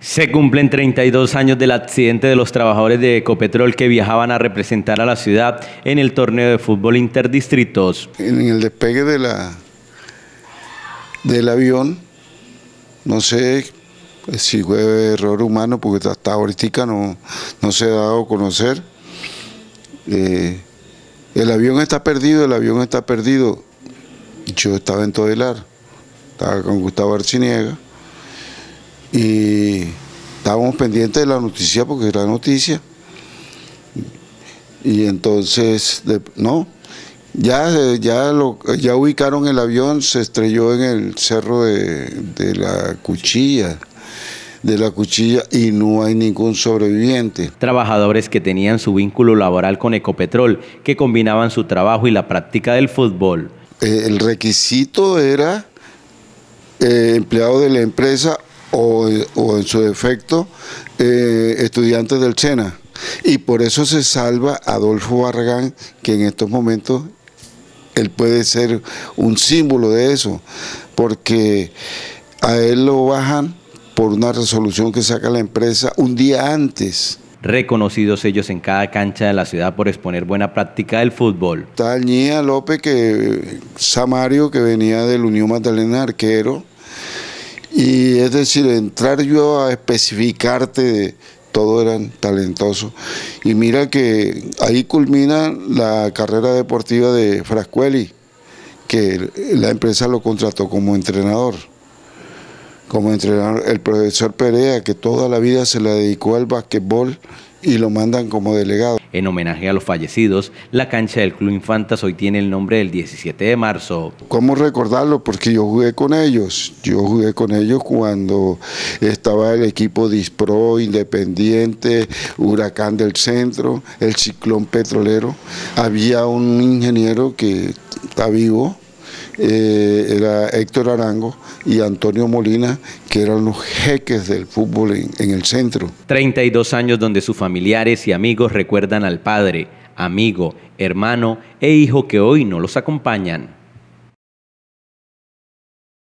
Se cumplen 32 años del accidente de los trabajadores de Ecopetrol que viajaban a representar a la ciudad en el torneo de fútbol interdistritos. En el despegue del avión, no sé si fue error humano, porque hasta ahorita no se ha dado a conocer. El avión está perdido, Yo estaba en Todelar, estaba con Gustavo Arciniega y estábamos pendientes de la noticia porque era noticia. Y entonces, ya ubicaron el avión, se estrelló en el cerro de la Cuchilla. Y no hay ningún sobreviviente. Trabajadores que tenían su vínculo laboral con Ecopetrol, que combinaban su trabajo y la práctica del fútbol. El requisito era empleado de la empresa o en su defecto estudiantes del SENA. Y por eso se salva Adolfo Barragán, que en estos momentos él puede ser un símbolo de eso, porque a él lo bajan por una resolución que saca la empresa un día antes. Reconocidos ellos en cada cancha de la ciudad por exponer buena práctica del fútbol. Está Ñía López, Samario, que venía del Unión Magdalena, arquero. Y es decir, entrar yo a especificarte, todos eran talentosos. Y mira que ahí culmina la carrera deportiva de Frascueli, que la empresa lo contrató como entrenador. El profesor Perea, que toda la vida se le dedicó al básquetbol y lo mandan como delegado. En homenaje a los fallecidos, la cancha del Club Infantas hoy tiene el nombre del 17 de marzo. ¿Cómo recordarlo? Porque yo jugué con ellos. Yo jugué con ellos cuando estaba el equipo Dispro, Independiente, Huracán del Centro, el Ciclón Petrolero. Había un ingeniero que está vivo, era Héctor Arango y Antonio Molina, que eran los jeques del fútbol en el centro. 32 años donde sus familiares y amigos recuerdan al padre, amigo, hermano e hijo que hoy no los acompañan.